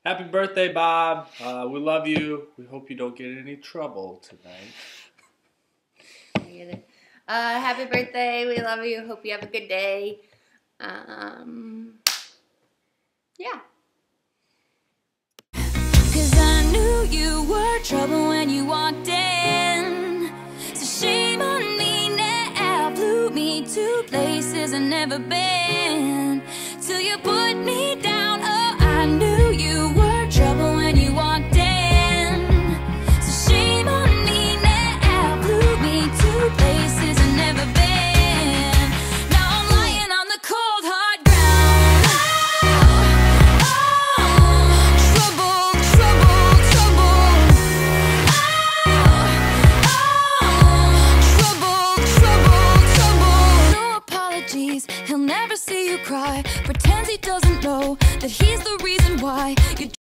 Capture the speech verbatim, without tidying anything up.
Happy birthday, Bob. Uh, we love you. We hope you don't get in any trouble tonight. Uh, happy birthday. We love you. Hope you have a good day. Um, yeah. Cause I knew you were trouble when you walked in. So shame on me now. Flew me to places I've never been. Till you put me down. Oh, I knew you were trouble when you walked in. So shame on me now. Flew me to places I've never been. Now I'm lying on the cold hard ground. Oh, trouble, trouble, trouble. Oh, trouble, trouble, trouble. No apologies, he'll never see you cry. Pretends he doesn't know that he's the reason why you